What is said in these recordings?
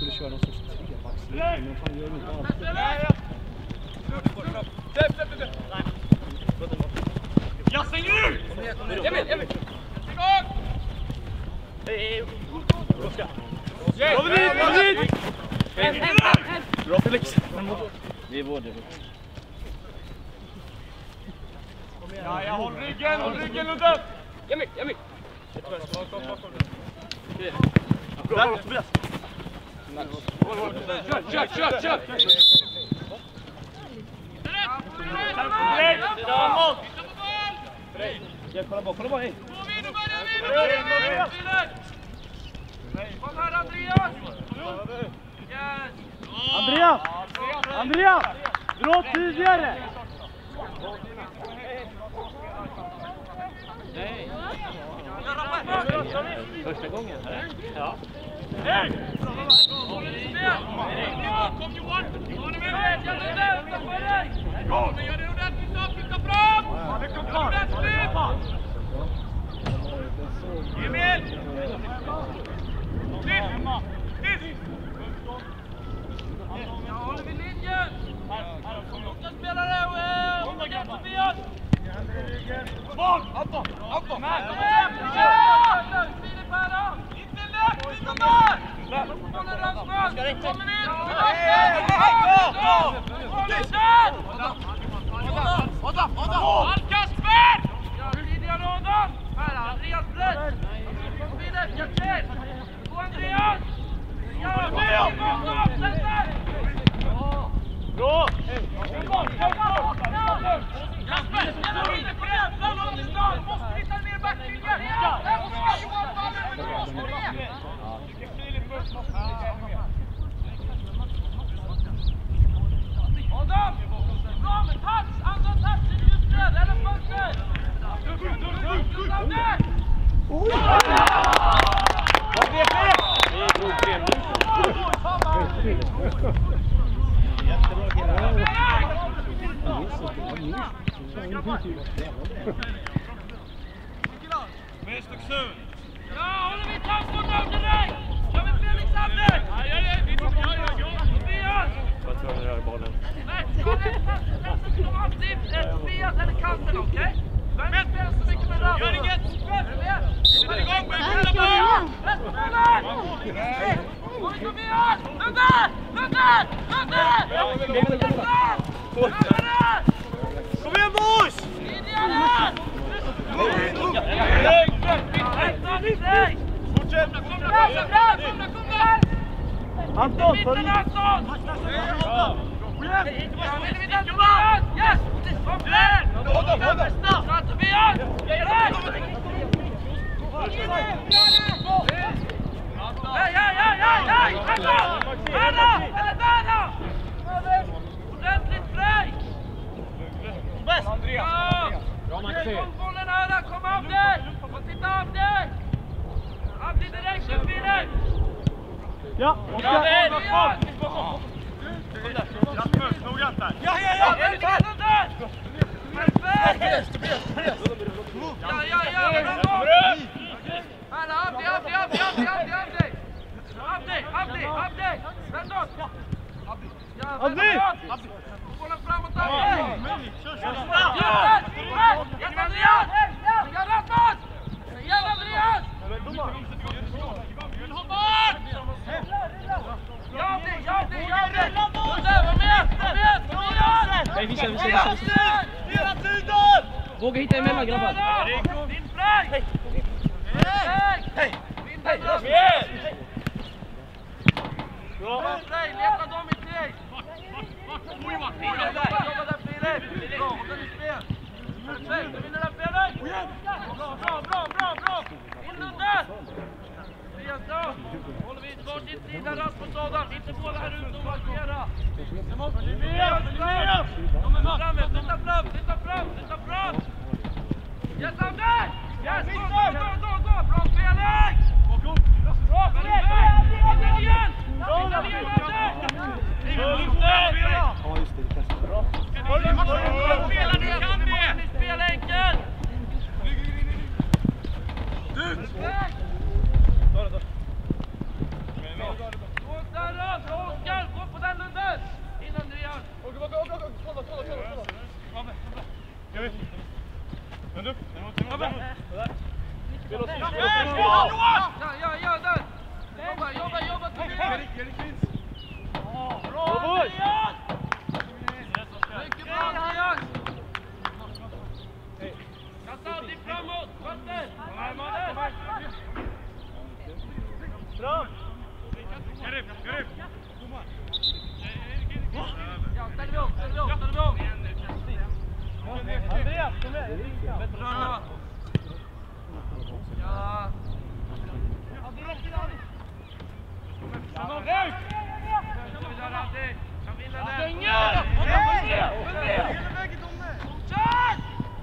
skulle köra någon sorts trebackslinje, men fan gör de inte alltid. Jassen nu! Emil! Hej! Oskar! Kom hit! Bra Felix! Det är vård. Ja, jag håll ryggen Ludde! Emil! Bra Tobias! Kör! Kolla bak, hej! Kom här Andreas! Dra tidigare! Första gången? Ja. Hej! Kom Johan! Kom gör det ordentligt upp! Flytta fram! Emil! Jag håller vid linjen! Långa spelare och Tobias! Bort! Anton! Kom igen! Filip här då! Inte lätt! Inte där! Bollen Rasmus! Kommer in! Adam! Kasper! Tidigare Adam! Här Andreas Blöd! Kom vidare! Kapten! Gå Andreas! Ja! Bra! Kasper! Spela vidare på det! Fram om du ska! Du måste hitta mer backlinjer! Där måste Johan ballen! Adam! Bra med touch! Andra touchen just där! Eller fönster! Mästerksund! Ja, håller vi transport av direkt! Kör vi Felix Ander! Tobias! Vad tror du rör bollen? Nej, Tobias eller kanten, okej? Vem spelar så mycket med rör? Gör inget! Sätt igång med en kulla på! Rättbollen! Oj, Tobias! Ludde! Kom igen boys! Tidigare! Fortsätt! Kom där! Anton! Mitten Anton! Yes! Kom där! Snart Tobias! Hej! Berna! Ordentligt frej! Ja! Bollen här, kom av dig! Titta av dig! Abdi direkt, Filip! Ja! Rasmus, noggrant där! Ja! Perfekt! Ja! Abdi! Vänd oss! Abdi! Bollen framåt Abdi! Yes, Andreas! Ja, Rasmus! Igen Andreas! Hoppar! Ja, Abdi! Var med! Nej, visa. Hela tiden! Våga hitta emellan, grabbar. Din fly! Hej! Bra fly, leta dem i tre! Jobba där Filip! Bra, håll den i spel! Perfekt, du vinner den Felix! Bra! In Ludde! Tobias då! Håller vi varsin sida, Rasmus Adam! Inte båda här ute och markera! Flytta fram! Yes, Ander! Yes, gå! Bra Felix! Bra Felix! Igen, Ander! Ja, just det. Bra. Spela, du kan det! Ni spelar enkelt! Gå större! Andreas! Oskar, gå på den Ludde! In Andreas! Vänd upp! Ja, där! Jobba till det! Bra Andreas! Mycket bra Andreas! Kasta alltid framåt! Sköter! Bra! Gör upp! Ja, ställer vi om! Andreas, kom med! Bra! Ja! Rök! Kan vinna den! Stänger! Fortsätt!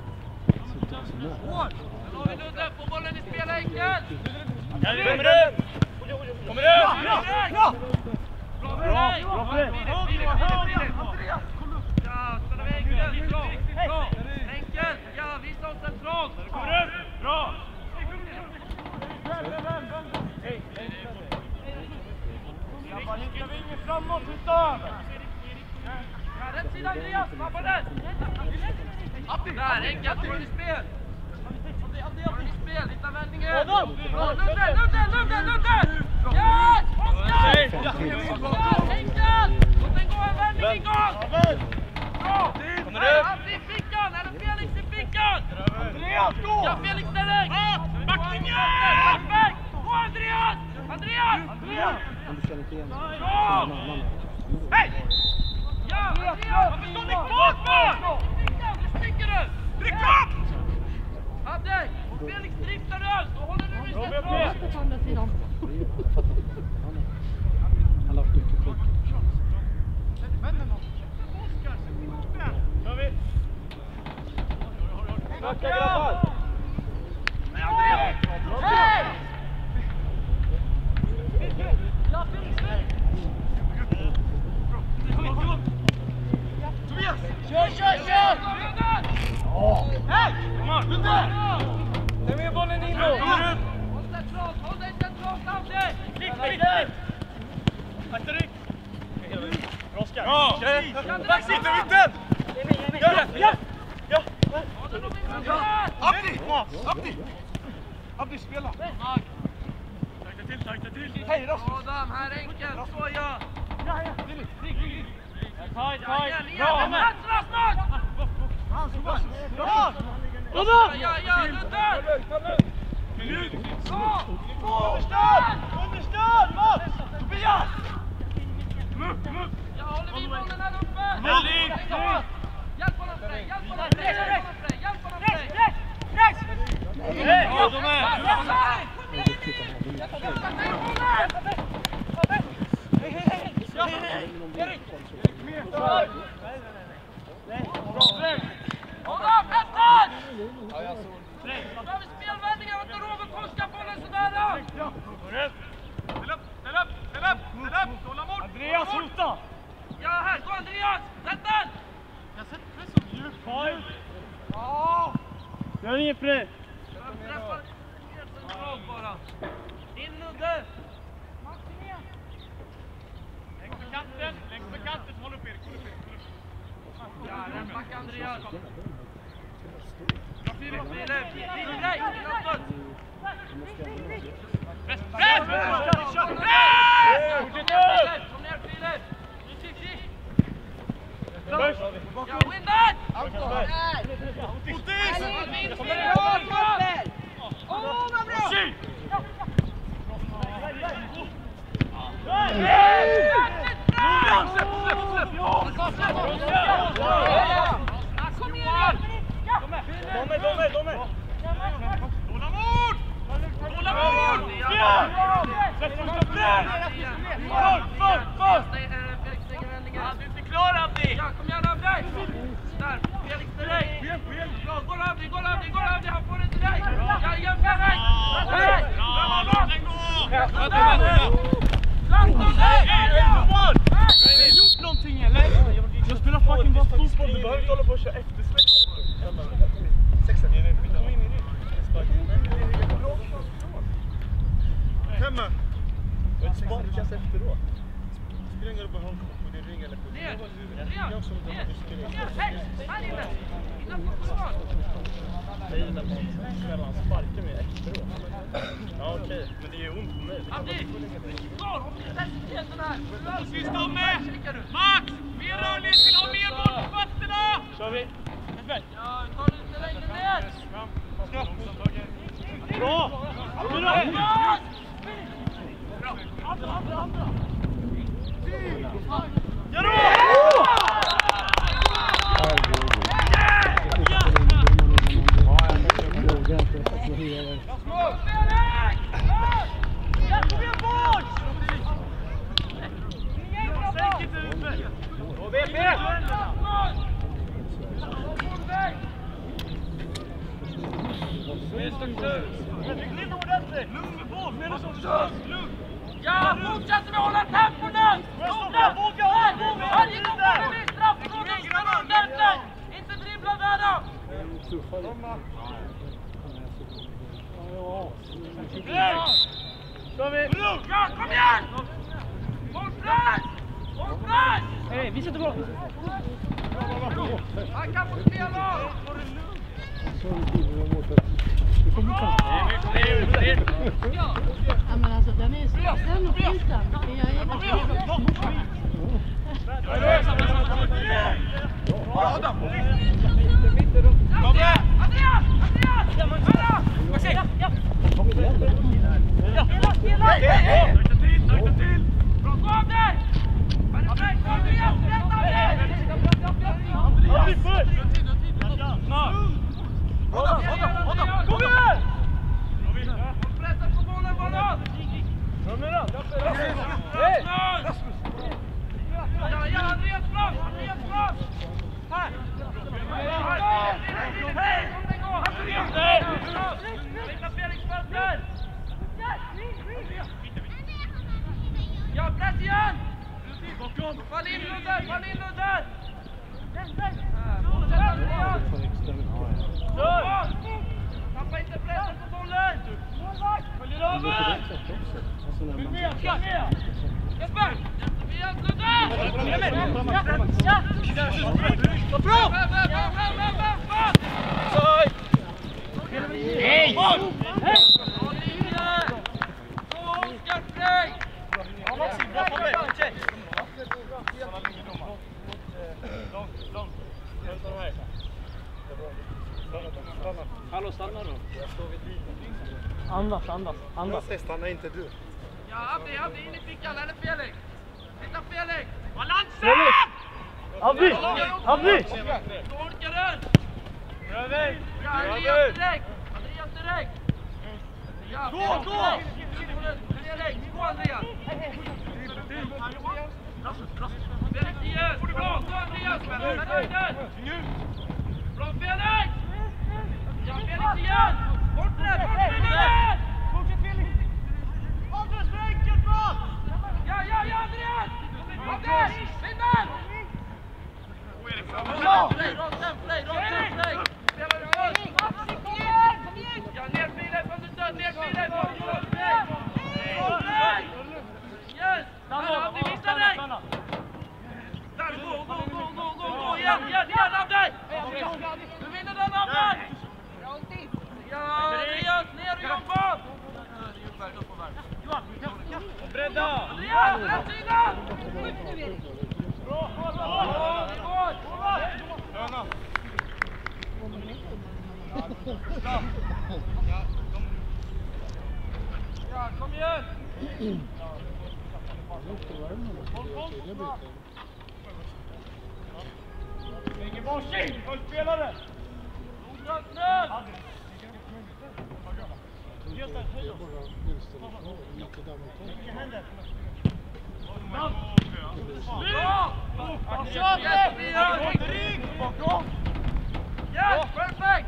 Då har vi Ludde, få bollen i spel enkelt! Kommer ut! Bra för dig! Ja, stanna vi enkelt! Bra! Enkelt! Ja, visa oss centralt! Kommer ut! Bra! Hittar vi ingen framåt, hitta över! Rätt sida Andreas, snabba den! Där, enkelt, får den i spel! Får den i spel, hitta vändningen! Ludde! Ja! Oskar! Ja, enkelt! Låt den gå en vändning igång! Bra! Andi i fickan, eller Felix i fickan! Andreas, gå! Ja, Felix direkt! Backlinjen! Perfekt! Gå Andreas! Om du känner inte igen Bra! Hej! Ja, Andreas! Varför står ni kvar för? Nu sticker du! Tryck upp! Adde! Felix driftar öl! Då håller du i centralt! På andra sidan. Han har mycket skit. Kör vi! Backa grabbar! Nej, Andreas! Hej! Tobias! Kör! Hej! Kom on, Ludde! Ta med bollen in då! Håll dig centralt, Ande! Klick! Akta dig! Oskar! Ja! Back sitter i mitten! Gör det! Ja! Abdi, spela! Takta till! Hej, Rasmus! Adam, här enkelt! Så ja! Tajt! Igen! Rasmus! Ja, Ludde! Understöd! Mats! Tobias! Ja, håller vi bollen här uppe! Väldigt! Hjälp honom för dig! Ja, de är! Hålla Petter! Då har vi spelvändningar och inte råd att torska bollen sådär då! Ställ upp! Hålla mot! Andreas, hota! Ja, här! Gå Andreas! Sätt den! Jag sätter press som djup. Ja! Gör inget för det! Träffa helt centralt bara. In Ludde! Längs med kanten, håll upp Erik. Ja, rätt back Andreas. Filip, nej! Inåt! Press! Kom ner Filip! Först! Ja, win that! Otis! Vad bra! Kom igen! De är! Tålamod! Sätt första press! Felix stänger vändningen. Du är inte klar, Abdi! Ja, kom igen Abdi! Där, Felix direkt! Bra, gå Abdi, han får det direkt! Ja, igen Felix! Har du gjort någonting eller? Jag spelar fucking bara fotboll. Du behöver inte hålla på och köra eftersläng. Femma. Du kastar efteråt. Springer upp på honom på din ring eller på din ring. Jag som inte har Här inne! Innanför försvar! Det är ju när man sparkar med extra. Ja okej, men det är ont på mig. Abdi! Kvar! Om du sätter händerna här! Sista med! Max! Mer rörligt! Vill ha mer boll på fötterna! Kör vi! Ja, vi tar det lite längre ner! Bra! Bra! Andra! Gör det! Ja, fortsätter vi hålla tempo nu! Varje gång får vi straffområden spelar ordentligt! Inte dribbla där då! Ja, kom igen! Håll press! Håll press! Hej, vi sätter bra! Han kan få spela! Ja men alltså den är pinsamt. Ja, press igen! Fall in under! Tappa inte pressen på bollen! Följer över! Jesper! Tobias, Ludde! Bra! Hej! Oskar Frey! Hallå, stanna då. Andas. Stanna inte du. Ja, Abdi, in i fickan, eller Felix? Titta Felix! Balansen! Abdi! Du orkar den! Ja, Andreas direkt! Ja, Gå! Felix, gå Andreas! Felix igen! Bra, gå Andreas! Bra Felix! Ja, Felix igen! Bort det! Fortsätt Felix! Andres för enkelt bra! Ja, Andreas! Anders! Vinner! Rakt template! Spelar du först? Ja, ner filen från du stöd! Ner filen! Yes! Abdi, visa dig! Där, gå! Igen av dig! Du vinner den av dig! Ja, Andreas, ner och jobba! Bredda! Andreas, rätt sida! Bra! Ja, kom igen! Ingen varsin! Fullspelare! Noggrant nu! Bra! Kör det! Bakom! Yes, perfect!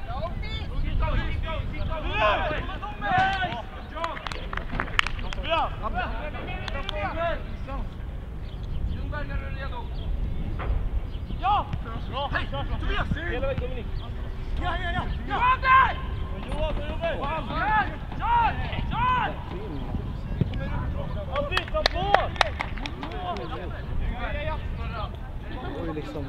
Ljungberg, är du redo? Ja! Bra! Hej! Tobias! Hela vägen Dominik! Ja! Johan där! Johan! Kör! Abdi, ta på! liksom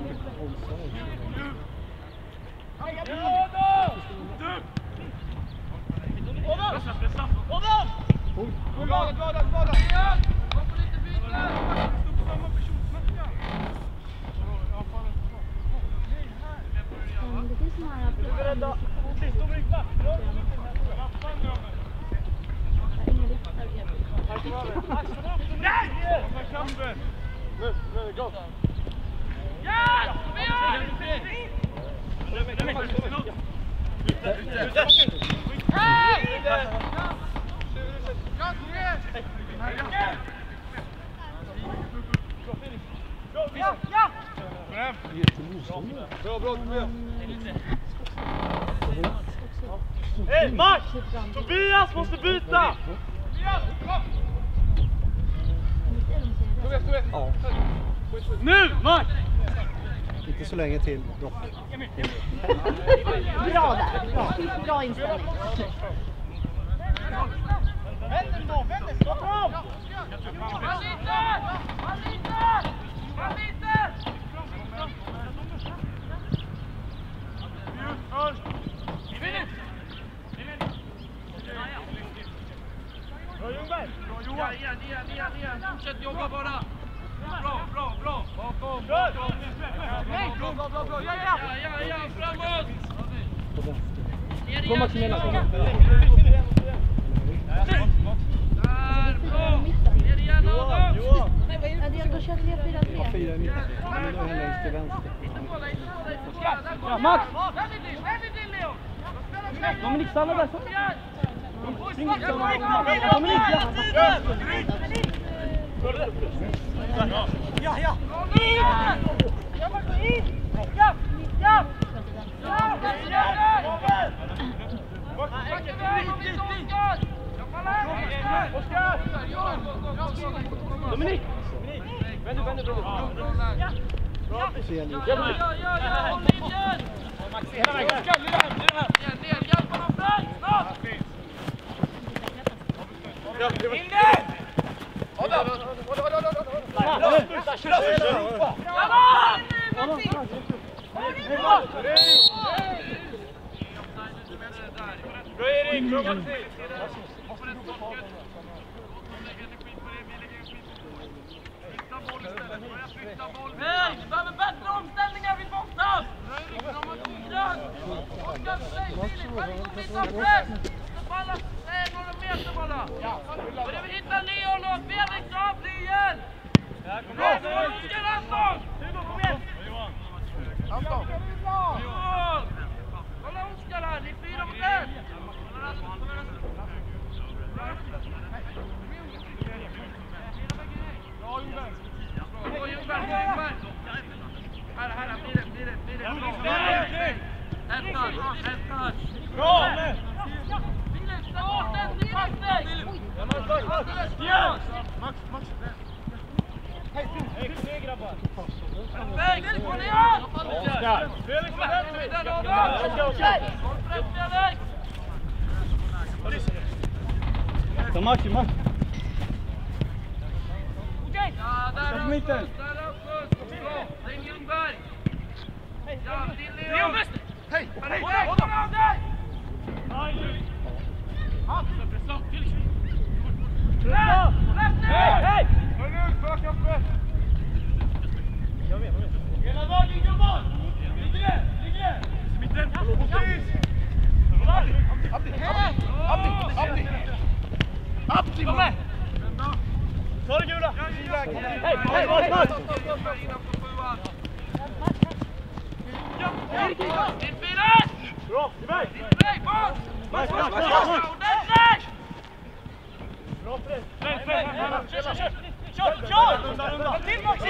Det finns några här. Ingen riktar Hej, Max! Tobias måste byta! Nu, Max! inte så länge till dock. Bra där, bra inställning. Vänd då, stå fram! Igen. Fortsätt jobba bara. Bra. Bakom. Bra. Ja, framåt. Kom Maximilian. Där, bra. Ner igen, Adam. Då kör vi 4-3. 4 mitt. Men då är han längst till vänster. Ja, Max! Vänd till, Leo. Dominik, stanna där. Ja! Dominik! Vänd. Håll linjen! Ner, hjälp honom fram! Snart! In där! Bra Erik, bra Maxi! Nej, vi behöver bättre omställningar vid boxas! Oskar, press! Några meter bara! Börjar vi hitta Leon och Felix av igen! Bra, Oskar Anton! Kom igen! Anton! Kolla Oskar här, ni är 4 mot 1! Bra Ljungberg! Här, blir det! Ett touch! Bra! Filip, ta bort den direkt dig! Max! Hej grabbar! Perfekt, håll igen! Oskar! Felix, Den Adam! Håll frätt Felix! Så Max. Ja, där Rasmus! Bra, ring Ljungberg! Ja, till Leon! Hej! Kom av dig! Hej! Hör nu, för kaffet! Hela dagen, gubbar! Ligger det! Mitten! Abdi! Kom med! Ta det gula! Hej! Till fyra! Bra, iväg! Till bort! Max! Ordentligt! Bra Fred! Kör! Till Maxi!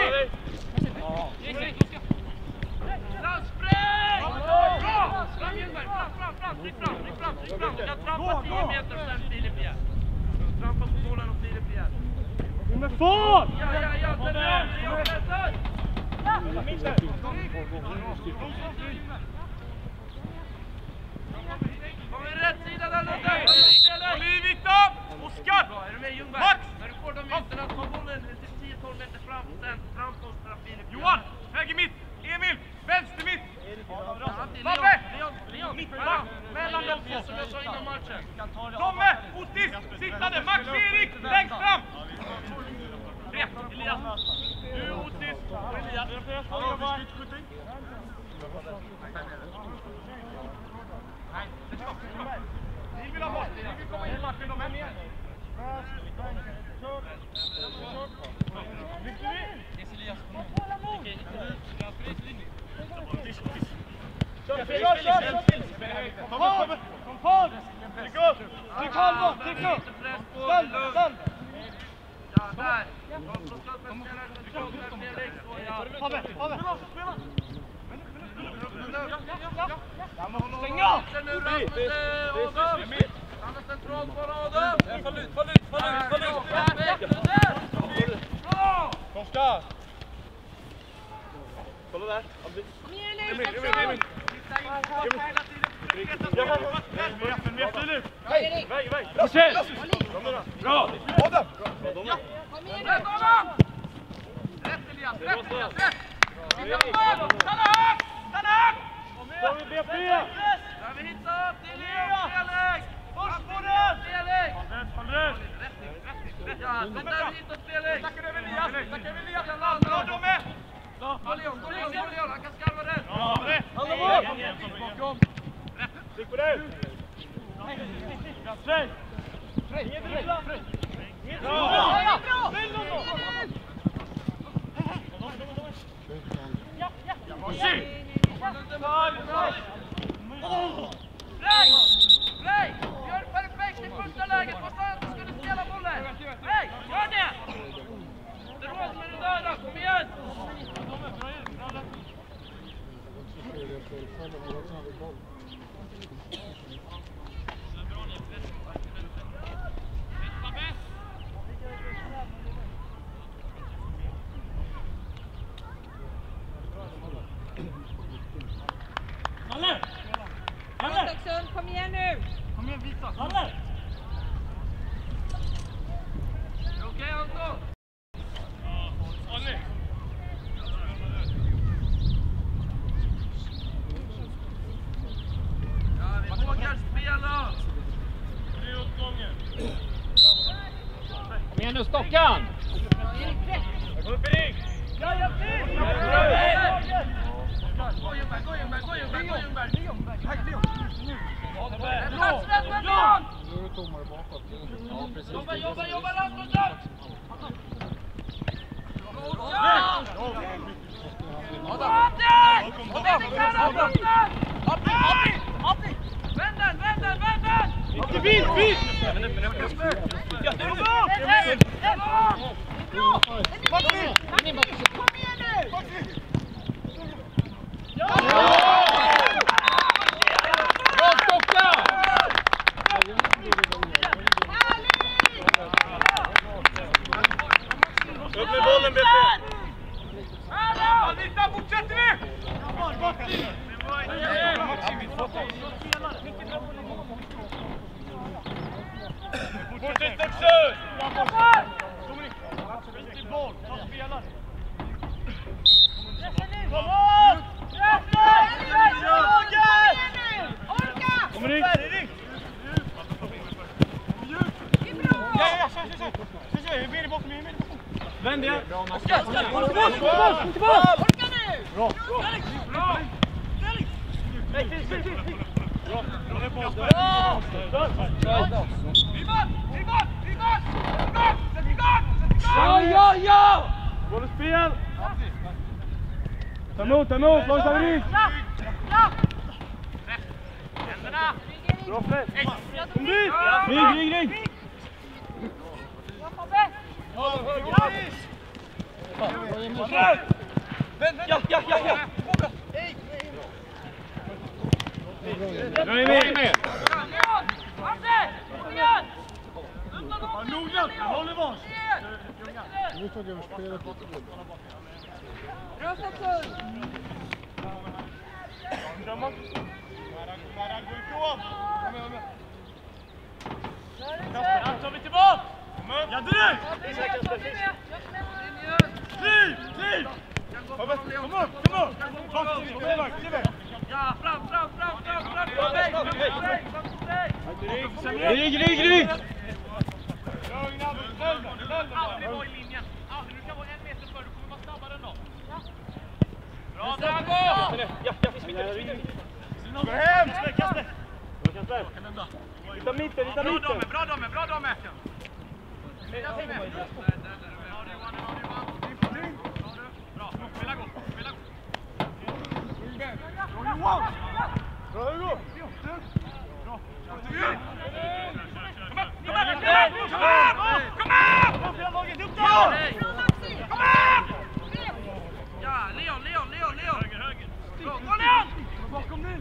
Spräng! Bra! Fram Ljungberg! Fram! Jag trampar 10 meter och sen Filip igen. Trampa på bollen och Filip igen. Med fart! Ja, den är Kom i rätt sida där Ludde! Kom i Viktor! Oskar! Bra, är du med Ljungberg? Max! När du får de ytorna, ta bollen 10-12 meter fram, sen trampa och spela Filip. Johan! Höger mitt! Tomme! Otis! Sittande! Max Erik! Längst fram! Rätt! Elias! Du Otis! Och Elias! Nej, sätt igång! Ni vill ha bort! Ni vill komma in i matchen, de är med! Elias! Kom på! Tryck upp! Tryck halva! Tryck upp! Stand! Ja, där! Stäng av! Han är centralt på raden! Fall ut! Bra! Torska! Kolla där! Emil! Bra! Kom igen! Rätt Adam! Rätt Elias! Rätt! Stanna högt! Där vi hittar till Felix! Först på den! Felix! Rätt! Ja, det där vi hittar Felix! Tackar över Elias! Bra Domme! Gå Leon, han kan skarva den! Bakom! Rätt! Tryck på den! Frej! Frej! Gör perfekt i första läget! Vad sa jag att du skulle spela bollen? Frej! Gör det! Det råd med det där, kom igen! Kom igen nu! Kom igen, visa! Okej, Anton! Ja, vi vågar spela! Kom igen nu, Stockan! Gå upp Erik! Ja, Gå Ljungberg! Nu är det tommare bakåt. Ja, precis. Jobba Rasmusson! Vänd den! Fint! Kom igen nu! Bra Stockan! Upp med bollen, BP! Alvita, fortsätter vi! Fortsätt också! Dominik, till boll, ta spelare. Kom on! Dominik! Ja, vi är bort med mig. Vänd igen! Orka nu! Bra! Ja! Bollspel! Ta emot, långt favorit! Händerna! Bra Fred! Kom dit! Ring! Ja! Nu är vi med! Noggrant, håller vars! Nu tog jag spelet lite grann. Bra Satsund! Kasper, tar vi tillbaka! Ja, direkt! Kliv! Kom upp! Ja, fram! Gå hem! Kaste! Hitta mitten, hitta mitten! Bra dame! Bra Hugo! Ja, Leon! Gå Leon! Bakom nu!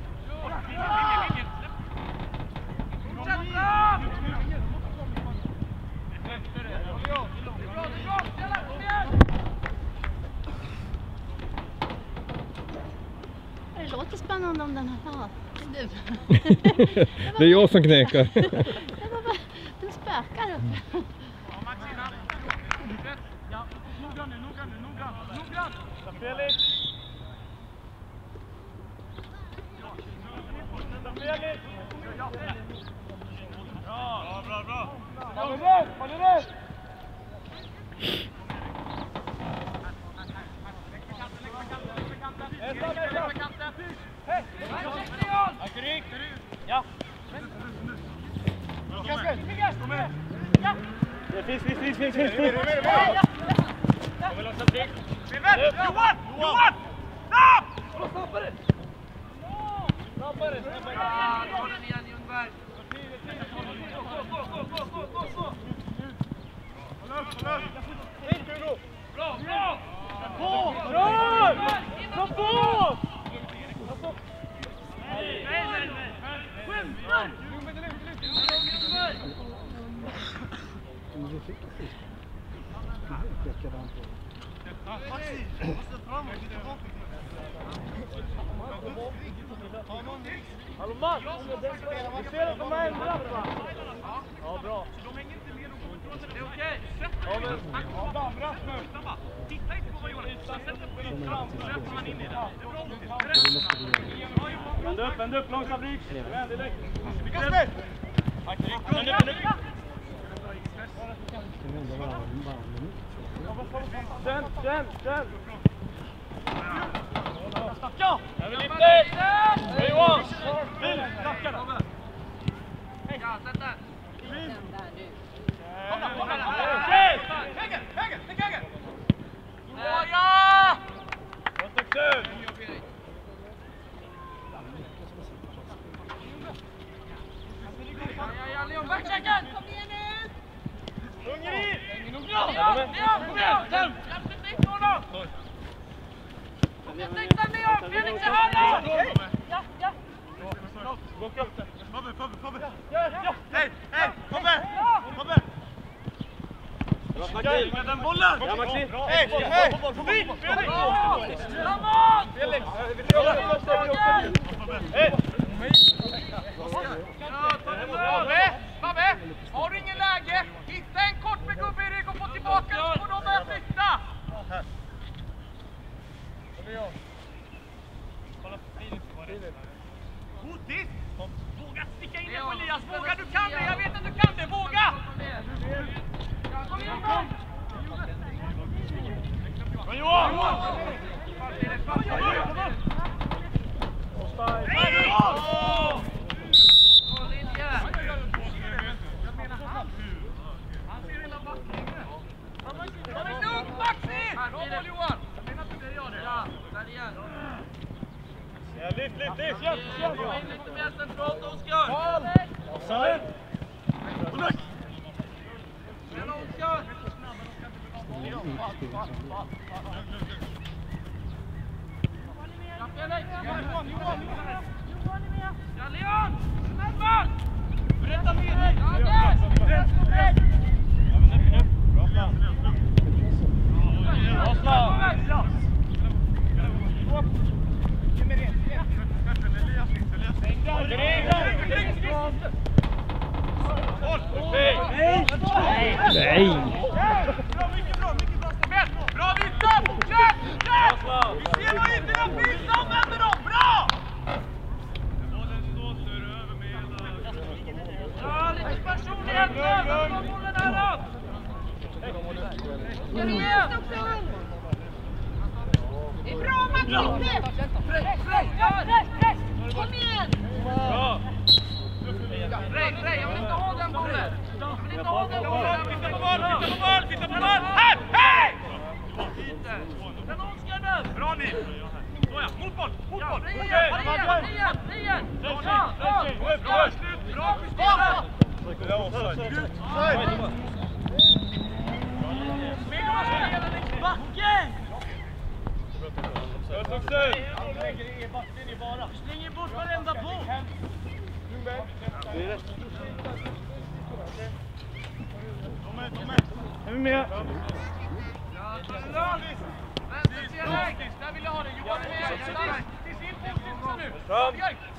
Det låter spännande om den här. Ja, Det är jag som knäcker. Den spökar uppe. Ja, noga nu. Felix! Felix! Bra! Har du rätt? Ja. Finns. Johan! Stopp! Hallå Mats! Vi ser att de har ändrat va? Ja, bra. Det är okej. Ja, men... Titta inte på vad Johan sätter på in fram så löper man in i det. Vänd upp, långsamt Bryx. Vänd direkt. Känn! Ja! Jag vill inte! Hej Johan! Bil! Knacka då! Ja, sätt där. Höger! Ja! Vad tyckte du? Ja, Leon, backchecken! Kom igen nu! Hunger in! Leon, kom igen! Jag sätter inte honom! Jag tänkte Leon! Felix, jag hör dig! Ja! Fabbe! Hej! Fabbe! Med den bollen! Ja, Maxi! Hej! Förbi! Framåt! Felix! Fabbe! Har du ingen läge? Hitta en kort med gubbe i rygg och få tillbaka så får de börja flytta! Otis! Våga sticka in den på Elias! Våga, du kan det! Jag vet att du kan det! Våga! Kom igen! Bra Johan! Lyft! Lite mer centralt, Oskar! Offside! Tjena, Oskar! Ja, Felix! Ja, Leon! Snabba! Berätta med dig! Nej! Bra Vissa! Fortsätt! Vi ser vad inte de finns! Använder dem! Bra! Ja, lite personlighet! Vad bollen är då? Det är bra, Maxi! Kom igen! Bra! Frej, jag vill inte ha den bollen! Jag vill inte ha den bollen! Titta på boll! Titta på boll! Här! Hej! Kanonskar nu! Bra ni! Såja, mot boll! Mot boll! Fri igen! Bra slut! Bra justerat! Backen! Slänger bort varenda boll! Är vi med? Där vill jag ha det. Johan är med. Till sin position nu! Fram!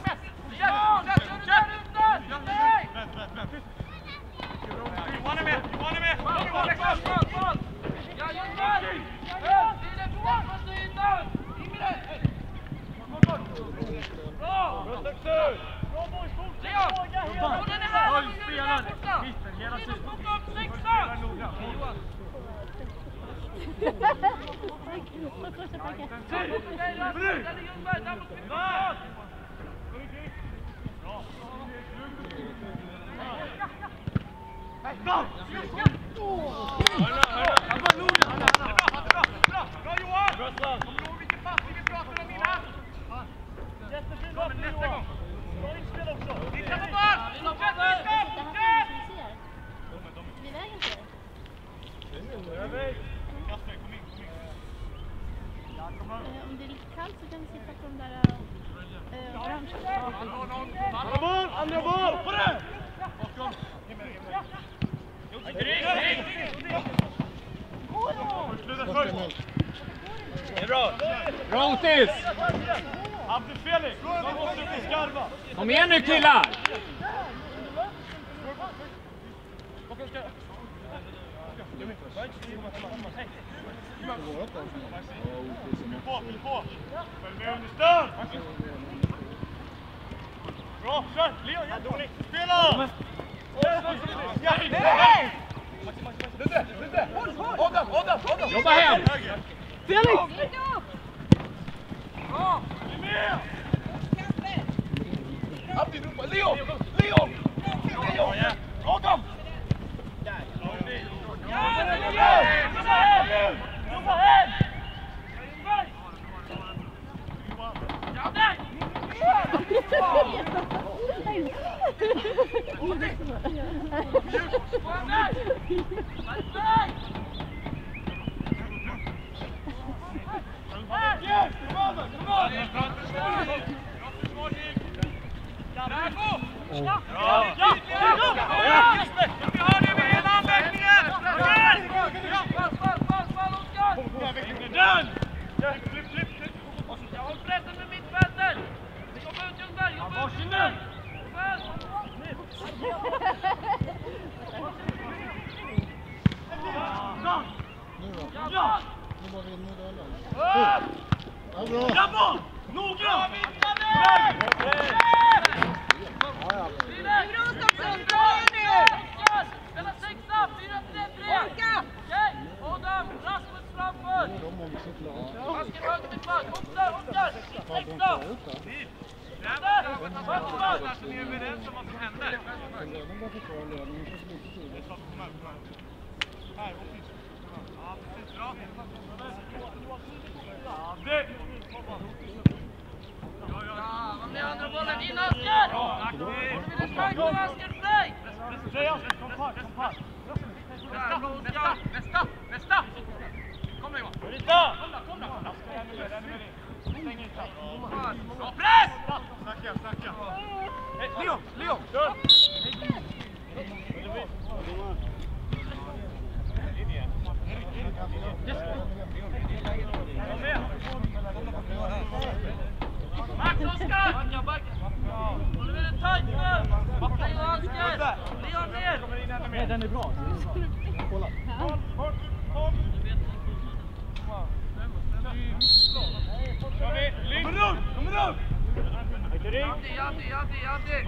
Johan är med! Johan är med! Johan är kvar! Bra Johan! Kommer du ihåg vilken pass vi pratade om innan? Kom nästa gång! Bra inspel också! Titta på boll! Fortsätt! Fortsätt! Det är vägen för dig. Om det är lite kallt så kan vi sitta på de där orangea. Andra boll! Andra boll! På det! Det är bra. Bra Otis! Abbe Felix! De måste upp och skarva! Kom igen nu killar! Fyll på! Följ med understöd! Bra, kör! Leon, hjälp! Spela! Jobba hem! Felix! Bra! Nästa! Kom nu Johan! Kom då! Bra press! Snacka! Leon! Kör! Max Oskar! Håller vi den tajt nu? Leon ner! Nej, den är bra. Kolla. Håll! Kommer upp! Jaddi!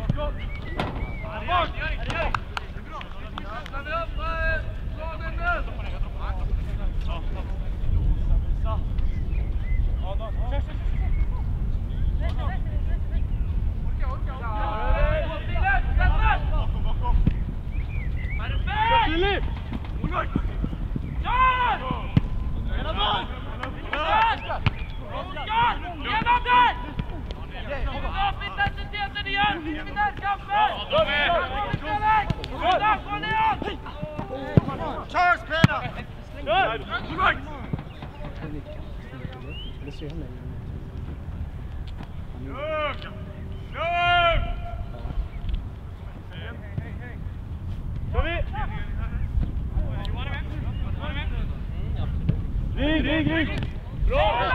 Stannar vi upp planen nu! Ja, Det ser han ju. Ring! Bra!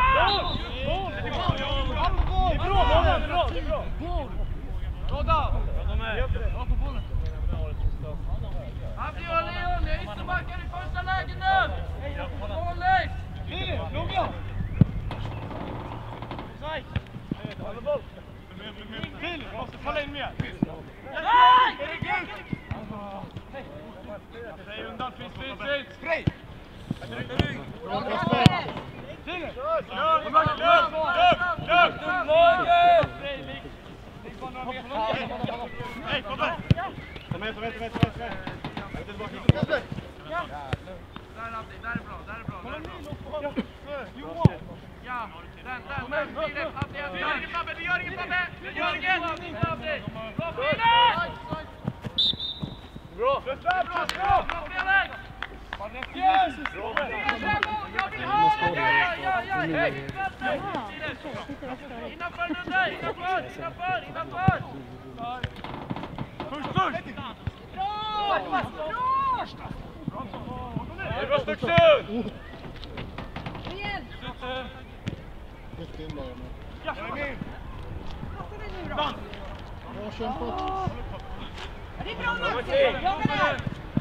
Leon, det är ytterbackar i första läget nu! Målis! Lugna! Fil, måste falla in mer! Nej! Säg undan, Fritz! Spray! Hej, kom med! Kom med! Där är bra. Ja, den. Det gör inget, Fabbe! Bra, Felix! Bra! Jag vill ha det! Hej! Innanför! Först! Det är bra Stöcksund! Just in där. Ja, Bra kämpat. Det är bra Maxi! Jobba där!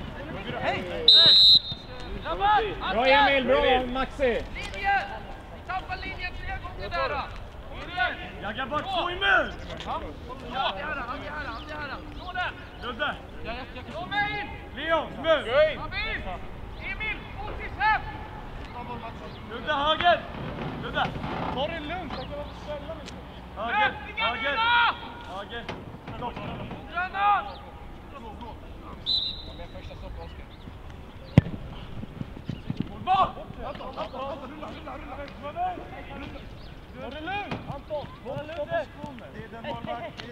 Bra Emil, bra Maxi! Linjen! Tappa linjen 3 gånger där då! Jaggar bort 2 i mun! Han är här! Slå den! Ludde! Slå mig in! Leon, mun! Emil, fotis hem! Ludde, höger! Ludde! Ta det lugnt, jag kan vara sällan. Höger! Stopp! Gröna! Boll! Ta det lugnt! Anton! Ludde! Det är den målvakt.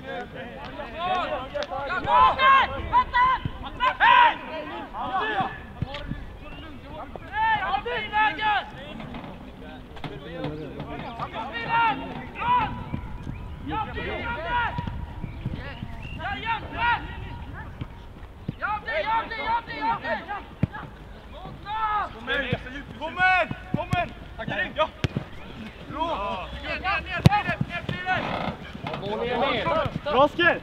Kommer! Tackar ja! Bra! Bra Oskar!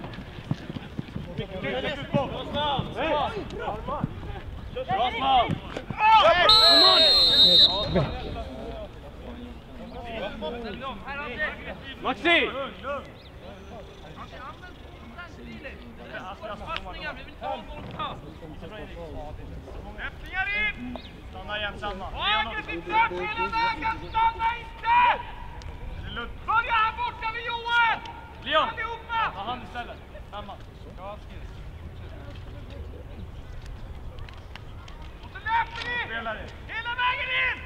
Bra snabb! Maxi! Passningar, vi vill ta målkast. Öppningar in! Stanna igen samma. Aggressivt löp hela vägen, stanna inte! Börja här borta vid Johan! Leon! Allihopa! Ta hand istället. Samma. Och så löper ni! Hela vägen in!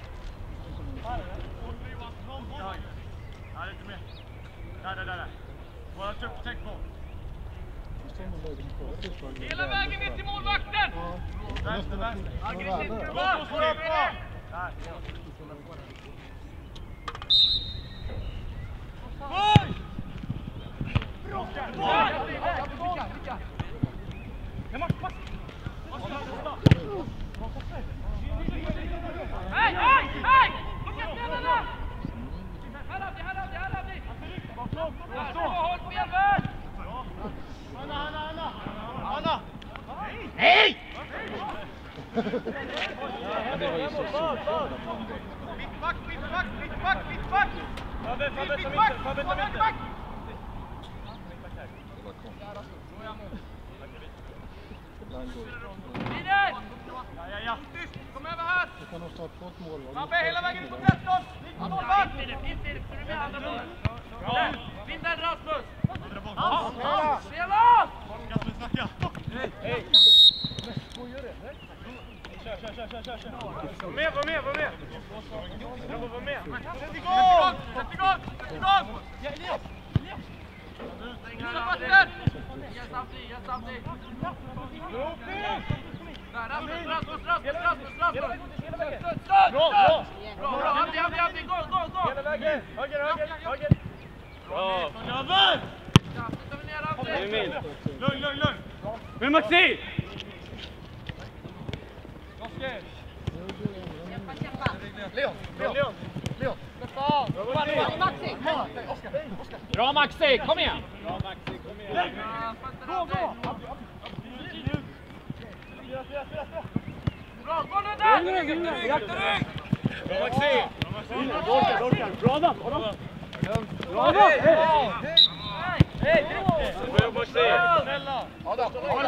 Ja, lite mer. Där. Bara täck på. Hela vägen ner till målvakten! Vänster. Aggressivt, Låt grabbar! oss löpa! Hej! Plocka spelarna! Här har vi! Håll spelvärd! Anna! Nej! Mittback! Fabbe, ta mitten! Vidare! Ja. Kom över här! Det kan nog snart få ett mål. Fabbe, hela vägen på 13! Målvakt! Filip, så du med andra bollen. Vinn den Rasmus! Spela! Rasmus, snacka! Hej! Kör! Var med! Var med! Sätt igång! Stäng vatten! Gör samtidigt! Rasmus! Bra! Men Maxi! Leon! Bra Maxi, kom igen! Gå! Bra, gå nu där! Jakterygg! Bra Maxi! Bra då! Hej! Bra Maxi! Adam!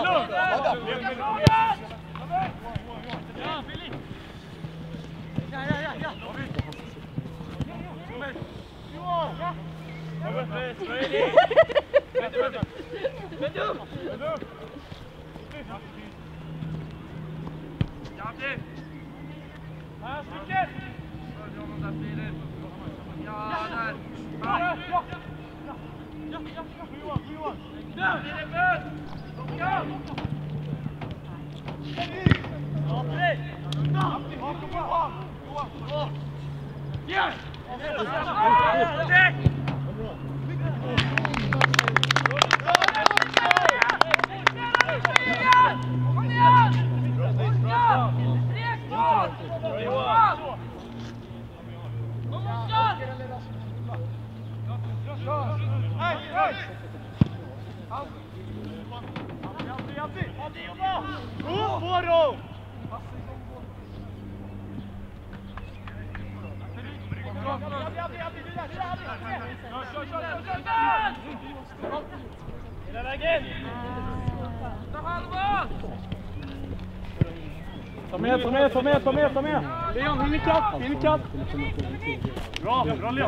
Ta med! Leon, in i kapp! Bra Leon!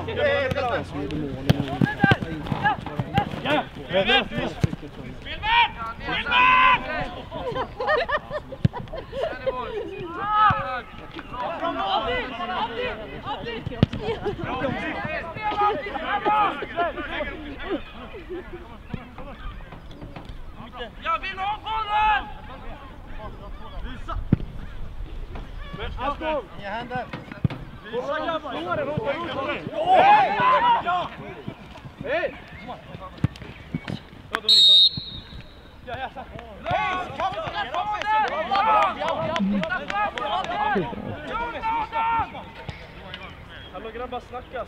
Ja! Jag vill ha bollen! Inga händer. Hallå grabbar, snacka!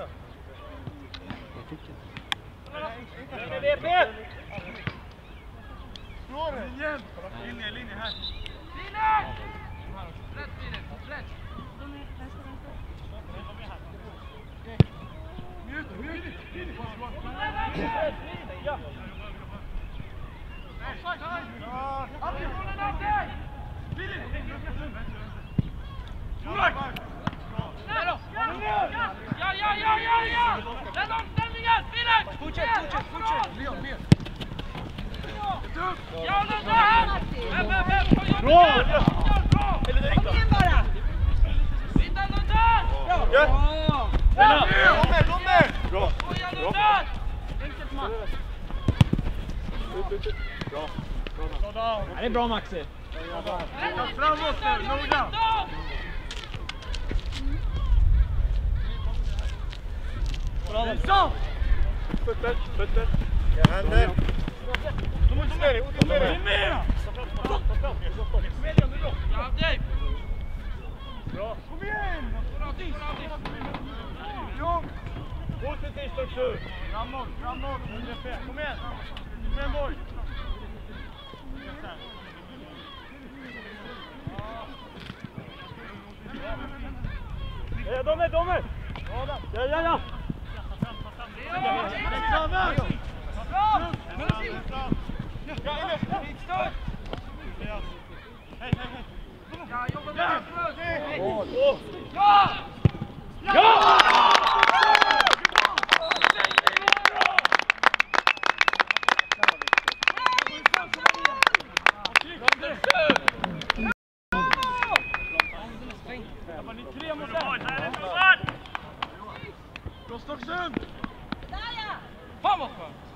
Linje här. Ja! Den omställningen! Felix! Fortsätt! Leon, mer! Ja, nu där! Vem! Bra! Eller direkt då! Vinna nu där! Ja! Kommer! Bra! Skoja nu där! Bra! Det är bra Maxi. Framåt nu, noga! Fötter! Inga händer. De är med! Ja, Dave! Bra! Kom igen! Positiv struktur! Framåt! Kom igen boy! Ja, de är! Ja! Ja, jobba med det! Ja! Rostocksund! Framåt!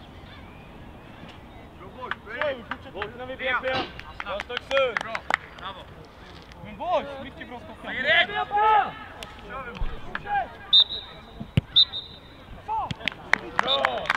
Bort när vi BP! Rostocksund! Men boys, mycket bra Stockholm! Bra!